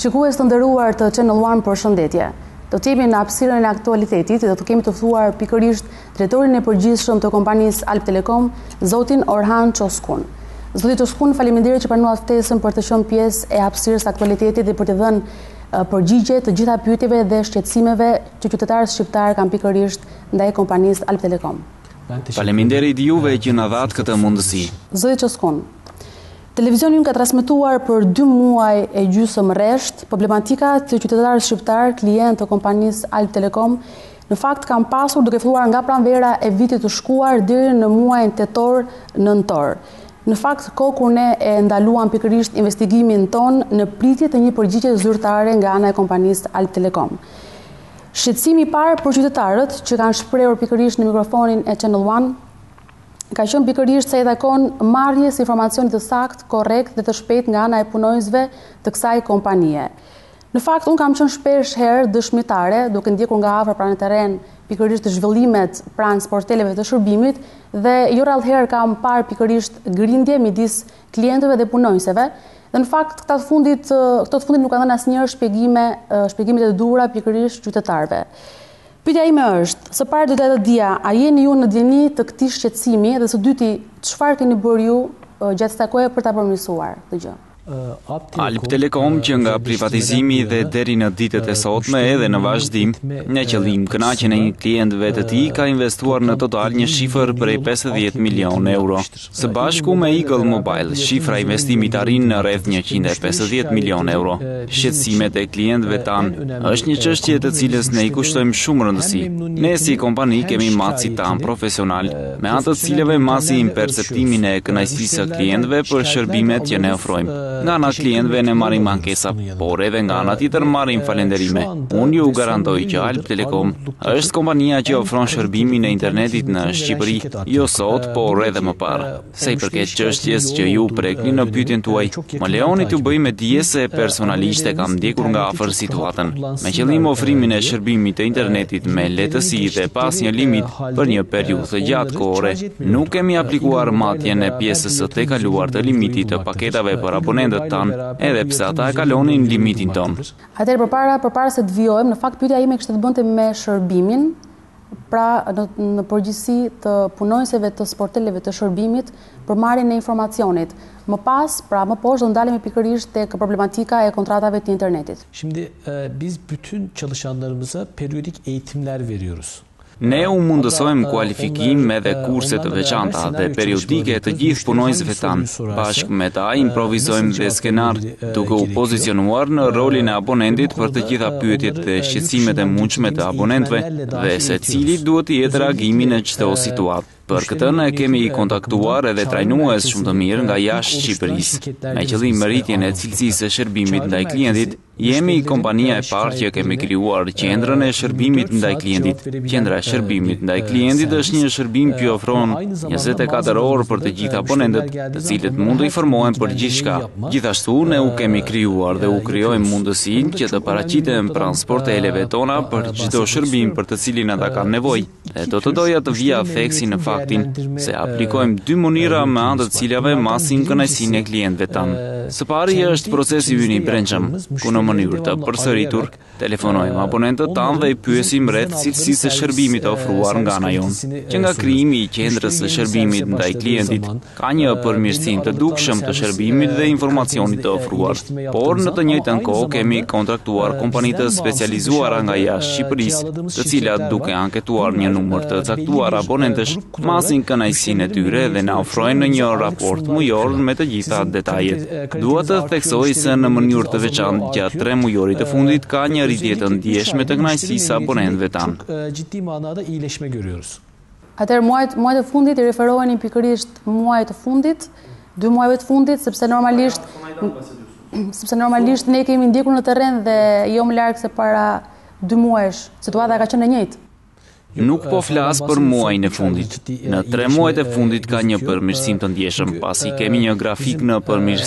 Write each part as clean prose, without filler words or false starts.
Shikues të nderuar të Channel One, përshëndetje. Do të jemi në hapësirën e aktualitetit dhe do kemi të ftuar pikërisht drejtorin e përgjithshëm të kompanisë Alp Telekom, zotin Orhan Çoskun. Zoti Çoskun, faleminderit që pranuat ftesën për të qenë pjesë e hapësirës aktualitetit dhe për të dhënë përgjigje të gjitha pyetjeve dhe shqetësimeve që qytetarët shqiptar kanë pikërisht ndaj kompanisë Alp Telekom. Faleminderit juve që na dhat këtë mundësi. Zoti Çoskun, televizioni ka transmetuar për 2 muaj e gjysmë rresht problematika të qytetarëve shqiptar, klientë të kompanisë Alp Telekom, në fakt kanë pasur duke filluar nga pranvera e vitit të shkuar deri në muajin tetor-nëntor. Në fakt, kohë kur ne e ndaluam pikërisht investigimin ton në pritje të një përgjigje zyrtare nga ana e kompanisë Alp Telekom. Shqetësimi i parë për qytetarët që kanë shprehur pikërisht në mikrofonin e Channel One ka qenë pikërisht se i takon marrjes informacionit të saktë, korrekt dhe të shpejtë nga ana e punonjësve të kësaj kompanie. Në fakt, unë kam qenë shpesh herë dëshmitare, duke ndjekur nga afër pranë terren pikërisht të zhvillimet pranë sporteleve të shërbimit dhe jo rrallë herë kam parë pikërisht grindje midis klientëve dhe punonjësve. Dhe në fakt, këto të fundit nuk kanë dhënë asnjëherë shpjegimet e duhura pikërisht qytetarëve. Pyetja ime është, së pari do të dija, a jeni ju në dieni të këtij shqetësimi dhe së dyti, çfarë keni bërë ju gjatë kësaj kohe për ta përmirësuar këtë gjë? Alp Telekom që nga privatizimi dhe deri në ditët e sotme edhe në vazhdim, në qëllim kënaqjen e një klientëve të tij ka investuar në total një shifër prej 50 milion euro. Së bashku me Eagle Mobile, shifra e investimit arrin në rreth 150 milion euro. Shqetësimet e klientëve tanë është një çështje të cilës ne i kushtojmë shumë rëndësi. Ne si kompani kemi maci tanë profesional, me anë të cilëve masim perceptimin e kënaqësisë së klientëve për shërbimet që ne ofrojmë. Nga ana klientëve ne marrim ankesa, por edhe nga ana tjetër marrim falënderime. Unë ju garantoj që Alp Telekom është kompania që ofron shërbimin e internetit në Shqipëri, jo sot, por edhe më parë. Se i përket çështjes që ju prekni në pyetjen tuaj, më lejoni t'ju bëj me dije se personalisht e kam ndjekur nga afër situatën, me qëllim ofrimin e shërbimit të internetit me lehtësi dhe pas një limit për një periudhë të gjatë kohore. Nuk kemi aplikuar matjen e pjesës së tejkaluar të limitit të paketave për abonentët tanë, edhe pse ata e kalonin limitin ton. Atëherë përpara se të vijojmë, në fakt pyetja ime kishte të bënte me shërbimin, pra në përgjithësi të punonjësve të sporteleve të shërbimit për marrjen e informacionit. Më pas, pra më poshtë do ndalemi pikërisht tek problematika e kontratave të internetit. Şimdi biz bütün çalışanlarımıza periyodik eğitimler veriyoruz. Ne u mundësojmë kualifikim edhe kurse të veçanta dhe periodike të gjithë punonjësve tanë. Bashkë me ta improvizojmë dhe skenar, duke u pozicionuar në rolin e abonentit për të gjitha pyetjet dhe shqetësimet e mundshme të abonentëve dhe se cili duhet të jetë reagimi në çdo situatë. Për këtë ne kemi i kontaktuar edhe trajnues shumë të mirë nga jashtë Shqipërisë. Me qëllim rritjen e cilësisë së shërbimit ndaj klientit, jemi kompania e parë që kemi krijuar qendrën e shërbimit ndaj klientit. Qendra e shërbimit ndaj klientit është një shërbim që ofron 24 orë për të gjithë abonentët, të cilët mund të informohen për gjithçka. Gjithashtu ne u kemi krijuar dhe u krijojmë mundësinë që të paraqiten pranë sporteleve tona për çdo shërbim për të cilin ata kanë nevojë. Dhe do të doja të vija theksi në faktin se aplikojmë 2 mënyra me anë të cilave masim kënaqësinë e klientëve tanë. Së pari është procesi ynë i brendshëm, ku në mënyrë të përsëritur telefonojmë abonentët tanë dhe i pyesim rreth cilësisë së shërbimit të ofruar nga ana jonë. Që nga krijimi i qendrës së shërbimit ndaj klientit ka një përmirësim të dukshëm të shërbimit dhe informacionit të ofruar. Por në të njëjtën kohë kemi kontraktuar kompani të specializuara nga jashtë Shqipërisë, të cilat duke anketuar një numër të caktuar abonentësh, masin kënaqësinë e tyre dhe na ofrojnë në një raport mujor me të gjitha detajet. Dua të theksoj se në mënyrë të veçantë gjatë 3 mujorit të fundit ka një rritje të ndjeshme të kënaqësisë së abonentëve tanë. Ciddi manada iyileşme görüyoruz. Atëherë muajt e fundit i referoheni pikërisht muajit të fundit, 2 muajve të fundit, sepse normalisht ne kemi ndjekur në terren dhe jo më larg se para 2 muajsh, situata ka qenë e njëjtë. Nuk po flas për muajin e fundit. Në 3 muajt e fundit ka një përmirësim të ndjeshëm, pasi kemi një grafik në përmirësim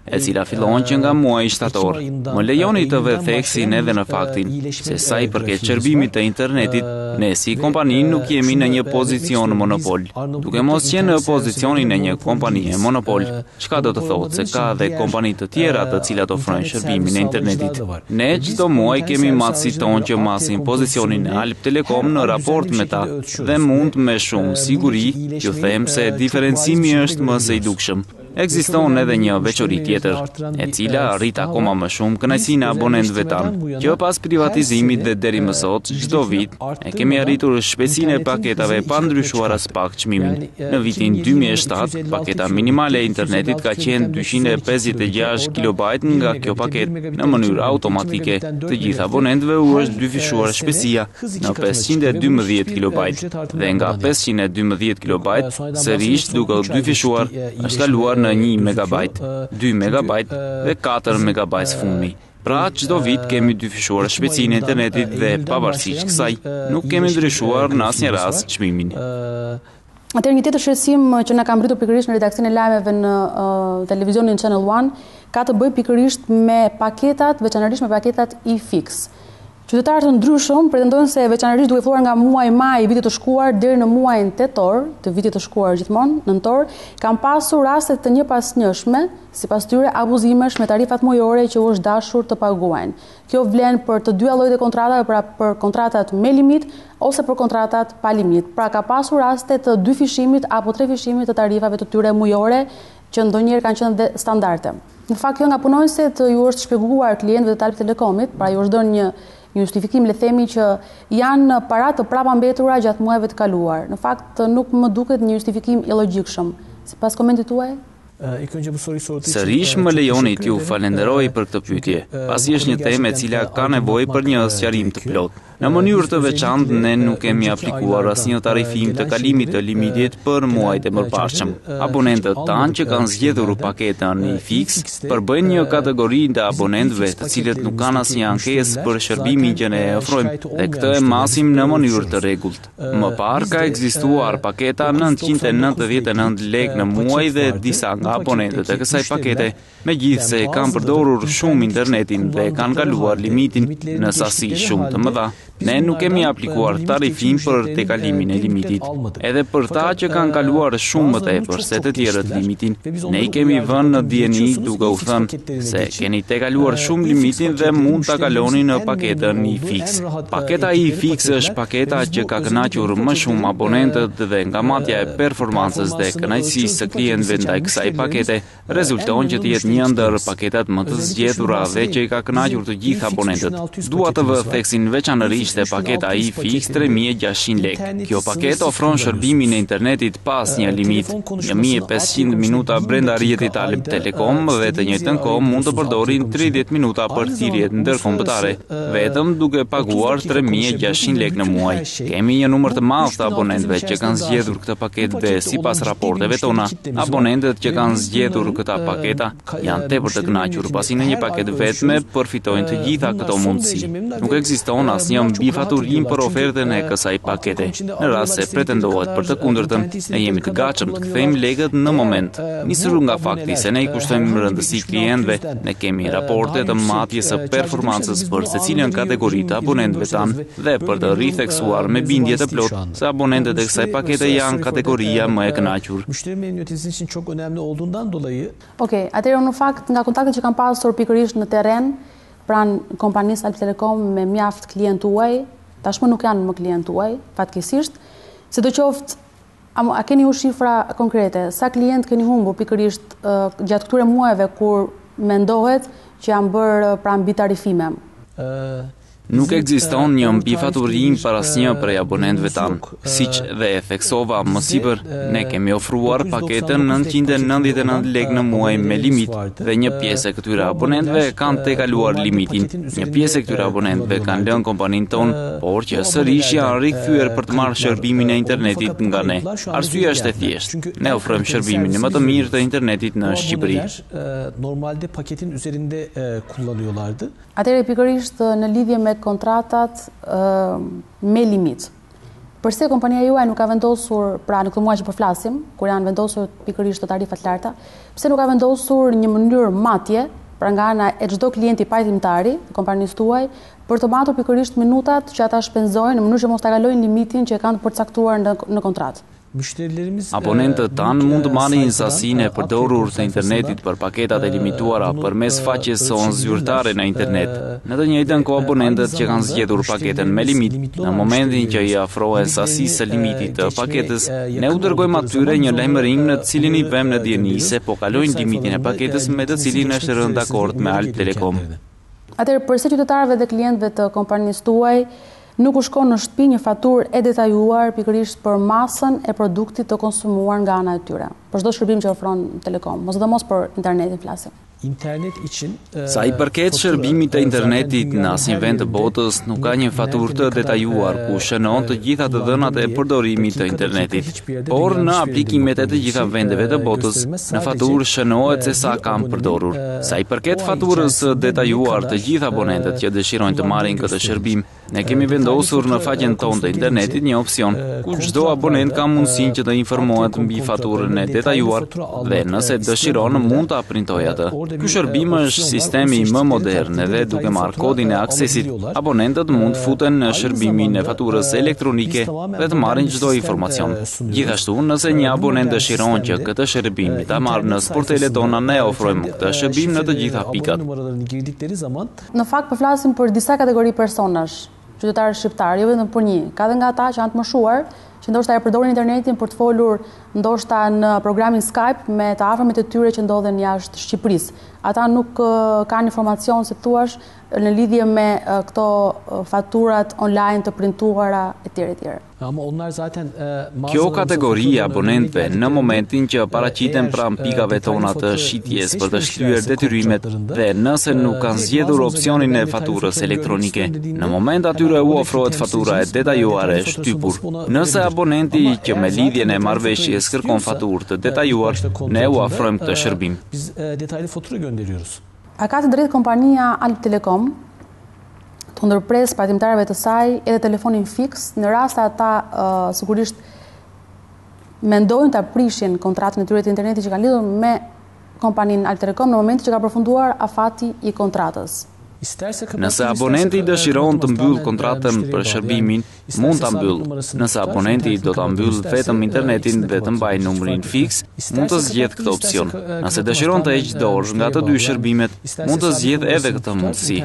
e cila fillon që nga muaji shtator. Më lejoni të vetheksin edhe në faktin se sa i përket shërbimit të internetit, ne si kompani nuk jemi në një pozicion monopol. Duke mos qenë në pozicionin e një kompanie monopol, çka do të thotë se ka dhe kompani të tjera të cilat ofrojnë shërbimin e internetit. Ne çdo muaj kemi matësit tonë që masin pozicionin e Alp Telekom në raport me ta dhe mund me shumë siguri që them se diferencimi është më së i dukshëm. Ekziston edhe një veçori tjetër, e cila arrit akoma më shumë kënaqësinë e abonentëve tanë, që pas privatizimit dhe deri më sot, çdo vit e kemi arritur shpejtësinë e paketave pa ndryshuar as pak çmimin. Në vitin 2007, paketa minimale e internetit ka qenë 256 KB nga kjo paket në mënyrë automatike. Të gjithë abonentëve u është dyfishuar shpejtësia në 512 KB dhe nga 512 KB sërish duke u dyfishuar është kaluar në 1 MB, 2 MB dhe 4 MB fumi. Pra, çdo vit kemi dyfishuar shpejtësinë e internetit dhe pavarësisht kësaj, nuk kemi ndryshuar në asnjë rast çmimin. Atëherë një tjetër shqetësim që na ka mbritur pikërisht në redaksionin e lajmeve në televizionin Channel One ka të bëjë pikërisht me paketat, veçanërisht me paketat iFix. Qytetarë të ndryshëm pretendojnë se veçanërisht duke filluar nga muaji maj i vitit të shkuar deri në muajin tetor të vitit të shkuar gjithmonë, nëntor, kanë pasur raste të njëpasnjëshme, sipas tyre abuzimesh me tarifat mujore që u është dashur të paguajnë. Kjo vlen për të dyja llojet e kontratave, pra për kontratat me limit ose për kontratat pa limit. Pra ka pasur raste të 2 fishimit apo 3 fishimit të tarifave të tyre mujore që ndonjëherë kanë qenë dhe standarde. Në fakt kjo nga punonësit ju është shpjeguar klientëve të Alp Telekomit, pra ju është dhënë një justifikim, le themi, që janë para të prapambetura gjatë muajve të kaluar. Në fakt nuk më duket një justifikim i logjikshëm. Sipas komentit tuaj? Sërish më lejoni t'ju falenderoj për këtë pyetje, pasi është një temë e cila ka nevojë për një sqarim të plotë. Në mënyrë të veçantë ne nuk kemi aplikuar asnjë tarifim të kalimit të limitit për muajt e mëparshëm. Abonentët tanë që kanë zgjedhur paketën iFix përbëjnë një kategori të abonentëve të cilët nuk kanë asnjë ankesë për shërbimin që ne ofrojmë dhe këtë e masim në mënyrë të rregullt. Më parë ka ekzistuar paketa 999 lekë në muaj dhe disa nga abonentët e kësaj pakete, megjithse kanë përdorur shumë internetin dhe kanë kaluar limitin në sasi shumë të mëdha, ne nuk kemi aplikuar tarifim për tekalimin e limitit. Edhe për ta që kanë kaluar shumë më tepër se të tjerët limitin, ne i kemi vënë në dieni duke u thënë se keni tekaluar shumë limitin dhe mund ta kaloni në paketën iFix. Paketa iFix është paketa që ka kënaqur më shumë abonentët dhe nga matja e performancës dhe kënaqësisë së klientëve ndaj kësaj pakete, rezulton që të jetë një ndër paketat më të zgjedhura dhe që i ka kënaqur të gjithë abonentët. Dua të vë theksin veçanërisht e paketa iFix 3600 lekë. Kjo paketë ofron shërbimin e internetit pas një limit, 1500 minuta brenda rrjetit Alp Telekom dhe të njëjtën kohë mund të përdorin 30 minuta për thirrjet ndërkombëtare, vetëm duke paguar 3600 lekë në muaj. Kemi një numër të madh të abonentëve që kanë zgjedhur këtë paketë dhe sipas raporteve tona, abonentët që kanë zgjedhur këtë paketa janë tepër të kënaqur pasi në një paketë vetme përfitojnë të gjitha këto mundësi. Nuk ekziston asnjë bifaturim për ofertën e kësaj pakete. Në rast se pretendohet për të kundërtën, ne jemi të gatshëm të kthejmë lekët në moment. Nisur nga fakti se ne i kushtojmë rëndësi klientëve, ne kemi raporte të matjes së performancës për secilën kategori të abonentëve tanë dhe për të ritheksuar me bindje të plotë se abonentët e kësaj pakete janë kategoria më e kënaqur. Okej, atëherë në fakt nga kontaktet që kam pasur pikërisht në terren pranë kompanisë Alp Telekom me mjaft klientë tuaj, tashmë nuk janë më klientë tuaj, fatkeqësisht. Sidoqoftë, a keni u shifra konkrete? Sa klientë keni humbur pikërisht gjatë këtyre muajve kur mendohet që janë bërë pra mbi tarifime? Nuk ekziston një mbifaturim për asnjë prej abonentëve tanë. Siç dhe e theksova më sipër, ne kemi ofruar paketën 999 lekë në muaj me limit dhe një pjesë e këtyre abonentëve kanë tekaluar limitin. Një pjesë e këtyre abonentëve kanë lënë kompaninë tonë, por që sërish janë rikthyer për të marrë shërbimin e internetit nga ne. Arsyeja është e thjeshtë. Ne ofrojmë shërbimin më të mirë të internetit në Shqipëri. Normalde paketin üzerinde kullanıyorlardı. Atëherë pikërisht në lidhje me kontratat me limit. Përse kompania juaj nuk ka vendosur, pra në këtë muaj që po flasim, kur janë vendosur pikërisht të tarifat larta, pse nuk ka vendosur një mënyrë matje, pra nga ana e çdo klienti pajtimtari, kompanisë tuaj, për të matur pikërisht minutat që ata shpenzojnë në mënyrë që mos ta kalojnë limitin që e kanë të përcaktuar në kontratë. Abonentët tanë mund të marrin sasinë e përdorur të internetit për paketat e limituara përmes faqes son zyrtare në internet. Në të njëjtën kohë abonentët që kanë zgjedhur paketën me limit, në momentin që i afrohen sasisë së limitit të paketës, ne u dërgojmë atyre një lajmërim në të cilin i vëmë në dieni se po kalojnë limitin e paketës me të cilin është rënë dakord me Alp Telekom. Atëherë, përse qytetarëve dhe klientëve të kompanisë tuaj nuk u shkon në shtëpi një faturë e detajuar pikërisht për masën e produktit të konsumuar nga ana e tyre, për çdo shërbim që ofron Telekom, mosdomos për internetin flasim. Sa i përket shërbimit të internetit në asnjë vend të botës, nuk ka një faturë të detajuar ku shënon të gjitha të dhënat e përdorimit të internetit. Por në aplikimet e të gjitha vendeve të botës, në faturë shënohet se sa kam përdorur. Sa i përket faturës detajuar të gjitha abonentët që dëshirojnë të marrin këtë shërbim, ne kemi vendosur në faqen tonë të internetit një opsion ku çdo abonent ka mundësinë që të informohet mbi faturën e detajuar dhe nëse dëshiron mund ta printojë atë. Ky shërbim është sistemi më modern dhe duke marrë kodin e aksesit, abonentët mund futen në shërbimin e faturës elektronike dhe të marrin çdo informacion. Gjithashtu, nëse një abonent dëshiron që këtë shërbim ta marrë në sportelet tona, ne ofrojmë këtë shërbim në të gjitha pikat. Në fakt po flasim për disa kategori personash, qytetarë shqiptarë, jo vetëm për një. Ka dhe nga ata që janë të moshuar, që ndoshta e përdorin internetin për të folur ndoshta në programin Skype me të afërmit e tyre që ndodhen jashtë Shqipërisë. Ata nuk kanë informacion, se thuash, në lidhje me këto faturat online të printuara etj. Kjo kategori e abonentëve në momentin që paraqiten pranë pikave tona të shitjes për të shtyer detyrimet dhe nëse nuk kanë zgjedhur opsionin e faturës elektronike, në moment atyre u ofrohet fatura e detajuar e shtypur. Nëse abonenti që me lidhjen e marrëveshjes kërkon faturë të detajuar, ne u ofrojmë këtë shërbim. A ka të drejtë kompania Alp Telekom të ndërpres pajtimtarëve të saj edhe telefonin fiks në rast se ata sigurisht mendojnë ta prishin kontratën e tyre të internetit që kanë lidhur me kompaninë Alp Telekom në momentin që ka përfunduar afati i kontratës? Nëse abonenti dëshiron të mbyll kontratën për shërbimin, mund ta mbyll. Nëse abonenti do ta mbyll vetëm internetin dhe të mbajë numrin fiks, mund të zgjedhë këtë opsion. Nëse dëshiron të heqë dorë nga të dy shërbimet, mund të zgjedhë edhe këtë mundësi.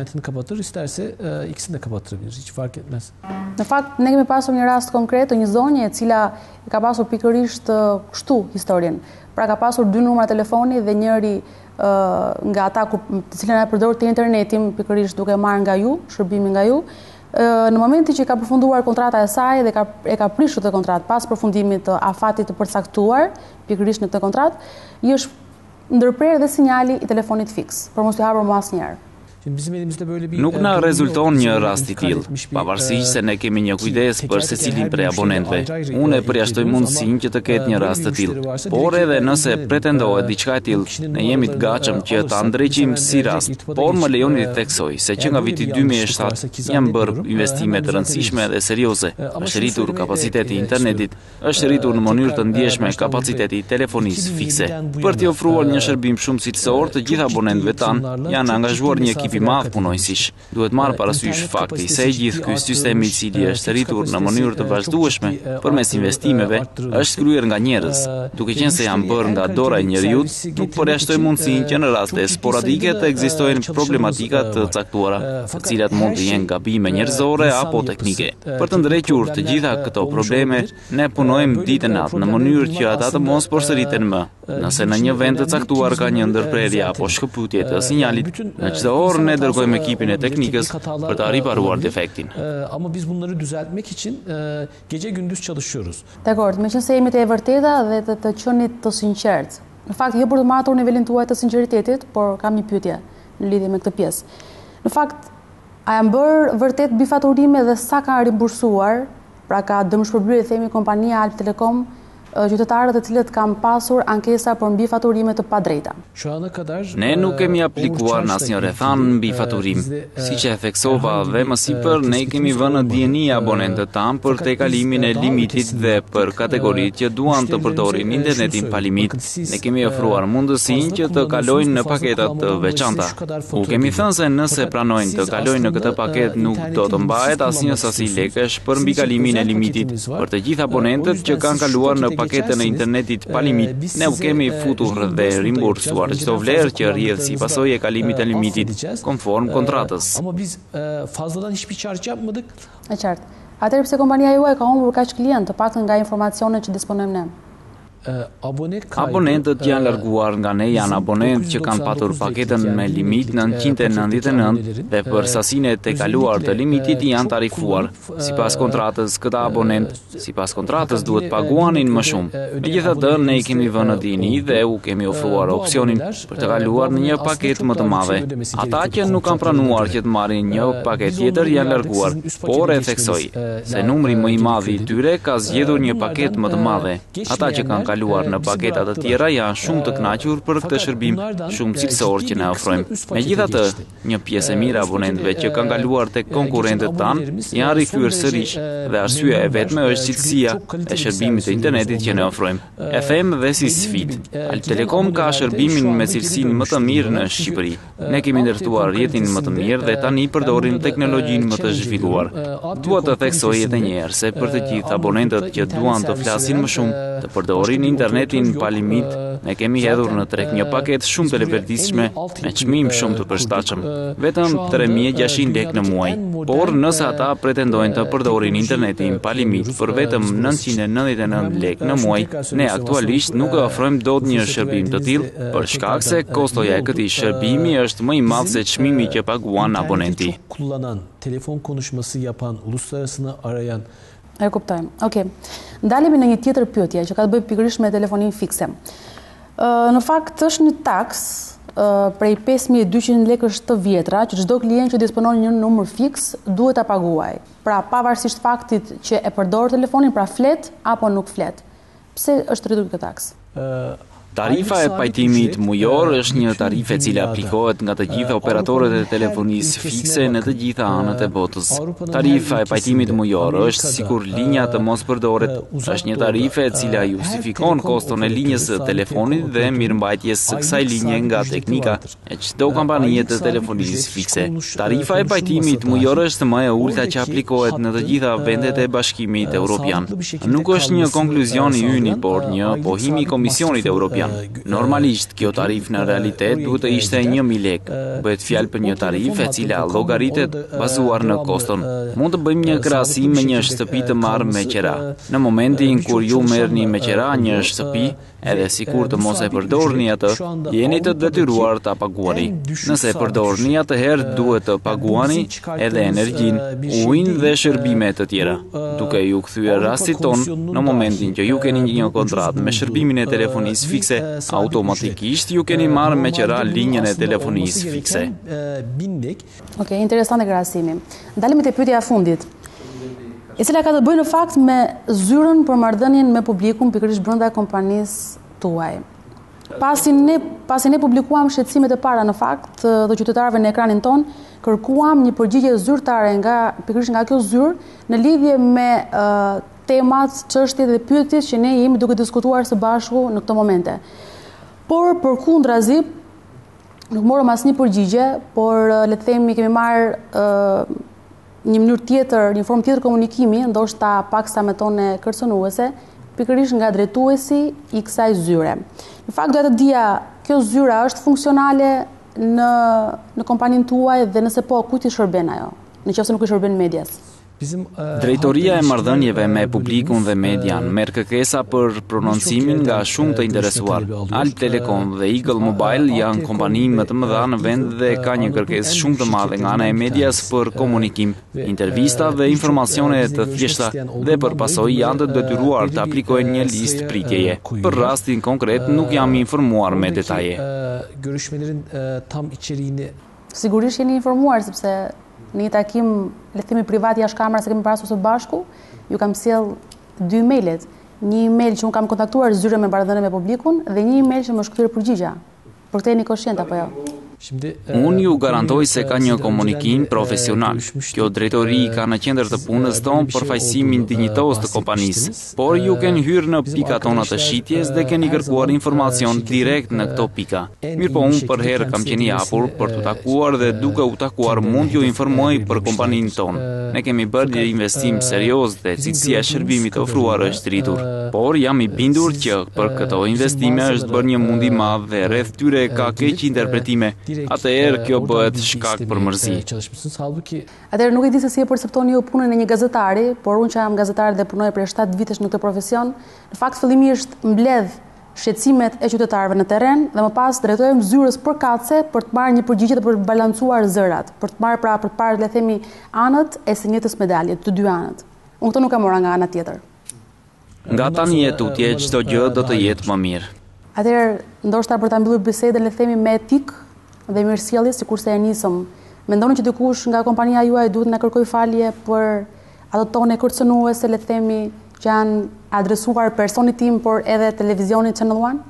Në fakt, ne kemi pasur një rast konkret të një zonje e cila ka pasur pikërisht kështu historinë. Pra ka pasur dy numra telefoni dhe njëri nga ata të cilën e përdor të internetin pikërisht duke marrë nga ju, shërbimin nga ju, në momentin që ka përfunduar kontrata e saj dhe e ka prishur këtë kontratë pas përfundimit të afatit të përcaktuar, pikërisht në këtë kontratë, i është ndërprerë dhe sinjali i telefonit fiks, për mos t'i hapur më asnjëherë. Nuk na rezulton një rast i tillë, pavarësisht se ne kemi një kujdes për secilin prej abonentëve. Unë e përjashtoj mundësinë që të ketë një rast të tillë. Por edhe nëse pretendohet diçka e tillë, ne jemi të gatshëm që ta ndreqim si rast. Por më lejoni të theksoj se që nga viti 2007 janë bërë investime të rëndësishme dhe serioze. Është rritur kapaciteti i internetit, është rritur në mënyrë të ndjeshme kapaciteti i telefonisë fikse. Për t'i ofruar një shërbim shumë cilësor, të gjithë abonentëve tanë janë angazhuar një ekip i madh punojësish. Duhet marrë parasysh fakti se gjithë ky sistem i cili është rritur në mënyrë të vazhdueshme përmes investimeve është kryer nga njerëz. Duke qenë se janë bërë nga dora e njerëzit, nuk përjashtoj mundësinë që në raste sporadike të ekzistojnë problematika të caktuara, të cilat mund të jenë gabime njerëzore apo teknike. Për të ndrequr të gjitha këto probleme, ne punojmë ditë e natë në mënyrë që ata të mos përsëriten më. Nëse në një vend të caktuar ka një ndërprerje apo shkëputje të sinjalit, në çdo orë ne dërgojmë ekipin e teknikës për të riparuar defektin. Dakor, meqense jemi të e vërteta dhe të qenit të sinqert. Në fakt, jo për të matur nivelin tuaj të sinqeritetit, por kam një pyetje në lidhje me këtë pjesë. Në fakt, a janë bërë vërtet bifaturime dhe sa kanë rimbursuar, pra ka dëmshpërblyerje themi kompania Alp Telekom qytetarët të cilët kanë pasur ankesa për mbi faturime të padrejta. Ne nuk kemi aplikuar në asnjë rrethan mbi faturim. Siç e theksova dhe më sipër, ne kemi vënë në dijeni abonentët tanë për tejkalimin e limitit dhe për kategoritë që duan të përdorin internetin pa limit. Ne kemi ofruar mundësinë që të kalojnë në paketat të veçanta. U kemi thënë se nëse pranojnë të kalojnë në këtë paketë nuk do të mbahet asnjë sasi lekësh për mbikalimin e limitit. Për të gjithë abonentët që kanë kaluar në paketën e internetit pa limit, ne u kemi futur dhe rimbursuar çdo vlerë që rrjedh si pasojë e kalimit të limitit, konform kontratës. E qartë. Atëherë pse kompania juaj ka humbur kaq klient, të paktën nga informacionet që disponojmë ne? Abonentët që janë larguar nga ne janë abonentë që kanë patur paketën me limit 999 dhe për sasinë e tejkaluar të limitit janë tarifuar. Sipas kontratës, këta abonentë sipas kontratës duhet paguanin më shumë. Megjithatë, ne i kemi vënë në dijeni dhe u kemi ofruar opsionin për të kaluar në një paketë më të madhe. Ata që nuk kanë pranuar që të marrin një paketë tjetër janë larguar, por e theksoj se numri më i madh i tyre ka zgjedhur një paketë më të madhe. Ata që kanë kaluar në paketat të tjera janë shumë të kënaqur për këtë shërbim shumë cilësor që ne ofrojmë. Megjithatë, një pjesë e mirë e abonentëve që kanë kaluar tek konkurrentët tanë janë rikthyer sërish dhe arsyeja e vetme është cilësia e shërbimit të internetit që ne ofrojmë. E them dhe si sfidë. Alp Telekom ka shërbimin me cilësinë më të mirë në Shqipëri. Ne kemi ndërtuar rrjetin më të mirë dhe tani përdorim teknologjinë më të zhvilluar. Dua të theksoj edhe një herë se për të gjithë abonentët që duan të flasin më shumë, të përdorin internetin pa limit, ne kemi hedhur në treg një paketë shumë të levetëdijshme me çmim shumë të përshtatshëm, vetëm 3600 lekë në muaj. Por nëse ata pretendojnë të përdorin internetin pa limit për vetëm 999 lekë në muaj, ne aktualisht nuk e ofrojmë dot një shërbim të tillë për shkak se kostoja e këtij shërbimi është më i madh se çmimi që paguan abonenti. Telefon konuşması yapan, uluslararasını arayan. E kuptojmë. Okej. Ndalemi në një tjetër pyetje që ka të bëjë pikërisht me telefoninë fikse. Në fakt është një taksë prej 5200 lekësh të vjetra që çdo klient që disponon një numër fiks duhet ta paguajë. Pra pavarësisht faktit që e përdor telefonin, pra flet apo nuk flet. Pse është rritur këtë taksë? Tarifa e pajtimit mujor është një tarifë e cila aplikohet nga të gjitha operatorët e telefonisë fikse në të gjitha anët e botës. Tarifa e pajtimit mujor është sikur linja të mos përdoret, është një tarifë e cila justifikon koston e linjës së telefonit dhe mirëmbajtjes së kësaj linje nga teknika e çdo kompanie të telefonisë fikse. Tarifa e pajtimit mujor është më e ulta që aplikohet në të gjitha vendet e Bashkimit Evropian. Nuk është një konkluzion i yni, por një pohim i Komisionit Evropian. Normalisht, kjo tarifë në realitet duhet të ishte 1000 lekë. Bëhet fjalë për një tarifë e cila llogaritet bazuar në koston. Mund të bëjmë një krahasim me një shtëpi të marrë me qira. Në momentin kur ju merrni me qira një shtëpi, edhe sikur të mos e përdorni atë, jeni të detyruar ta paguani. Nëse e përdorni, atëherë duhet të paguani edhe energjinë, ujin dhe shërbimet të tjera. Duke ju kthyer rastit ton, në momentin që ju keni një kontratë me shërbimin e telefonisë fikse, automatikisht ju keni marrë me qira linjën e telefonisë fikse. Okej, interesante krahasimi. Ndalemi te pyetja e fundit, e cila ka të bëjë në fakt me zyrën për marrëdhënien me publikun pikërisht brenda kompanisë tuaj. Pasi ne publikuam shqetësimet e para në fakt të qytetarëve në ekranin ton, kërkuam një përgjigje zyrtare pikërisht nga kjo zyrë në lidhje me temat, çështjet dhe pyetjet që ne jemi duke diskutuar së bashku në këto momente. Por përkundrazi, nuk morëm asnjë përgjigje, por le të themi kemi marrë një mënyrë tjetër, një formë tjetër komunikimi, ndoshta paksa me tone kërcënuese, pikërisht nga drejtuesi i kësaj zyre. Në fakt doja të dija, kjo zyra është funksionale në kompaninë tuaj dhe nëse po, kujt i shërben ajo? Nëse nuk i shërben medias. Drejtoria e marrëdhënieve me publikun dhe median merr kërkesa për prononcimin nga shumë të interesuar. Alp Telekom dhe Eagle Mobile janë kompani më të mëdha në vend dhe ka një kërkesë shumë të madhe nga ana e medias për komunikim, intervista dhe informacione të thjeshta dhe për pasojë janë të detyruar të aplikojnë një listë pritjeje. Për rastin konkret nuk jam informuar me detaje. Sigurisht jeni informuar sepse në një takim, le të themi privat jashtë kamerës, se kemi parasur së bashku, ju kam sjell 2 mailet. një email që unë kam kontaktuar zyre me bardhënë me publikun dhe një email që më shkruar përgjigja. Për këtë jeni koshient apo jo? Unë ju garantoj se ka një komunikim profesional. Kjo drejtori ka në qendër të punës tonë përfaqësimin dinjitos të kompanisë, por ju keni hyrë në pikat tona të shitjes dhe keni kërkuar informacion direkt në këto pika. Mirëpo unë për herë kam qenë i hapur për të takuar dhe duke u takuar mund t'ju informoj për kompaninë tonë. Ne kemi bërë një investim serioz dhe cilësia e shërbimit ofruar është rritur. Por jam i bindur që për këto investime është bërë një mundi madh dhe rreth tyre ka keq interpretime. Atëherë kjo bëhet shkak për mërzi. Atëherë nuk e di se si e perceptoni ju punën e një gazetari, por unë që jam gazetar dhe punoj për 7 vitesh në këtë profesion, në fakt fillimisht mbledh shqetësimet e qytetarëve në terren dhe më pas drejtohem zyrës përkatëse për të marrë një përgjigje dhe për të balancuar zërat, për të marrë për të parë le të themi anët e së njëjtës medalje, të dy anët. Unë këto nuk e mora nga ana tjetër. Nga tani e tutje çdo gjë do të jetë më mirë. Atëherë, ndoshta për ta mbyllur bisedën le të themi me etik dhe mirësjellje, sikurse e nisëm, mendoni që dikush nga kompania juaj duhet na kërkoj falje për ato tone kërcënuese, le të themi, që janë adresuar personit tim, por edhe televizionit Channel One?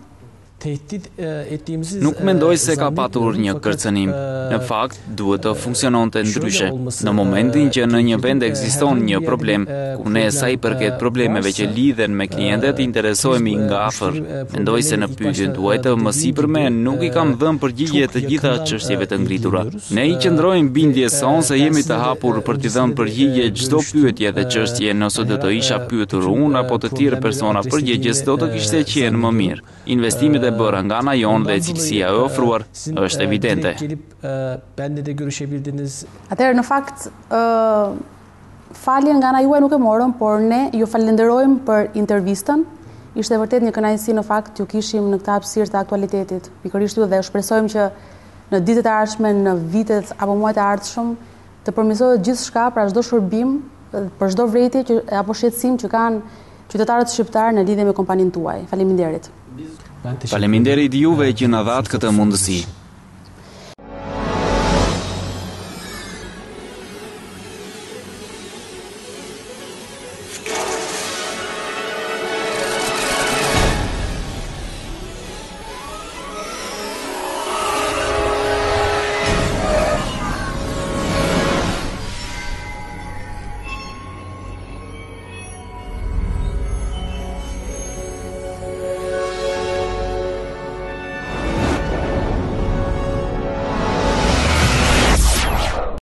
Nuk mendoj se ka patur një kërcënim. Në fakt, duhet të funksiononte ndryshe. Në momentin që në një vend ekziston një problem, ku ne sa i përket problemeve që lidhen me klientët interesohemi nga afër, mendoj se në pyetjen tuaj të mësipërme nuk i kam dhënë përgjigje të gjitha çështjeve të ngritura. Ne i qëndrojmë bindjes sonë se jemi të hapur për t'i dhënë përgjigje çdo pyetje dhe çështje, nëse do të isha pyetur unë apo të tjerë persona përgjigjës do të kishte qenë më mirë. Investimet e bërë nga ana jonë dhe cilësia e ofruar është evidente. Atëherë në fakt faljen nga ana juaj nuk e morëm, por ne ju falenderojmë për intervistën. Ishte vërtet një kënaqësi në fakt ju kishim në këtë hapësirë të aktualitetit. Pikërisht ju dhe shpresojmë që në ditët e ardhshme, në vitet apo muajt e ardhshëm të përmirësohet gjithçka, pra çdo shërbim, për çdo vërejtje apo shqetësim që kanë qytetarët shqiptar në lidhje me kompaninë tuaj. Faleminderit. Faleminderit juve që na dhat këtë mundësi.